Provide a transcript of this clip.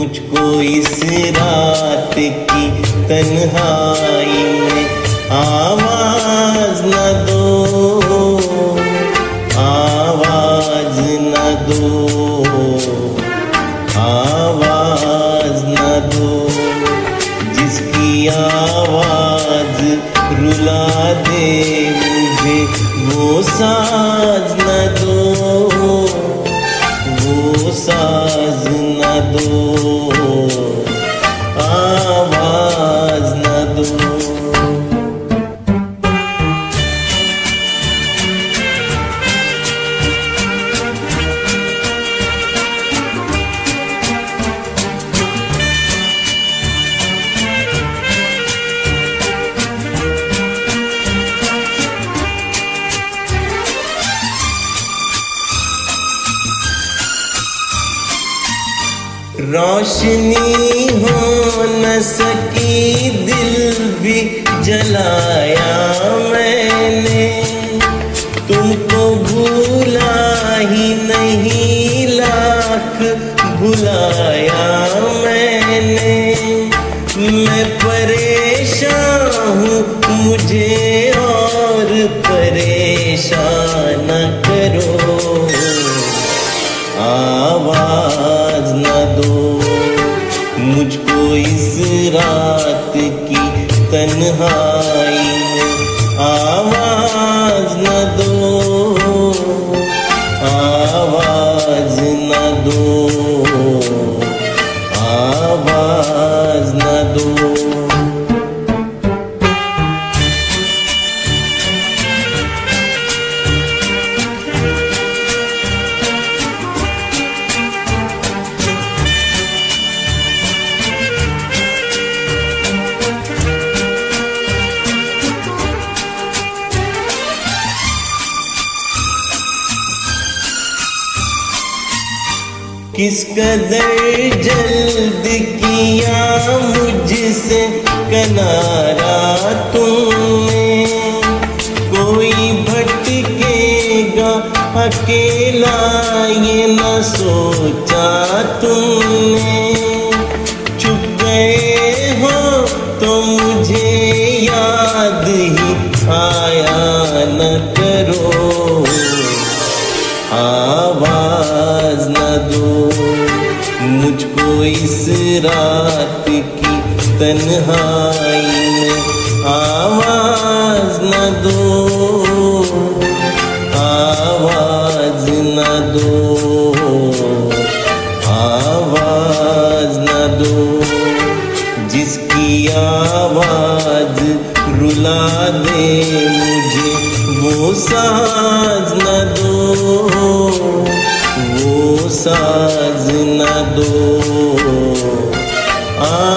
मुझको इस रात की तन्हाई में आवाज न दो, आवाज न दो, आवाज न दो, जिसकी आवाज रुला दे मुझे वो साज न दो, वो साज न दो, आवाज न दो। रोशनी हो न सकी, दिल भी जलाया मैंने, तुमको भूला ही नहीं, लाख भुलाया मैंने। मैं परेशान हूँ, मुझे और परेशान न करो, आवाज न दो, मुझको इस रात की तन्हाई में आवाज न दो, आवाज न दो, आवाज न दो। किस कदर जल्द किया मुझसे किनारा तुमने, कोई भटकेगा अकेला ये न सोचा तुमने। चुप गए हो तो मुझे याद ही आया न करो, आवाज न दो, मुझको इस रात की तन्हाई में आवाज न दो, आवाज न दो, आवाज न दो, जिसकी आवाज रुला दे मुझे वो साज न दो, वो साज न दो,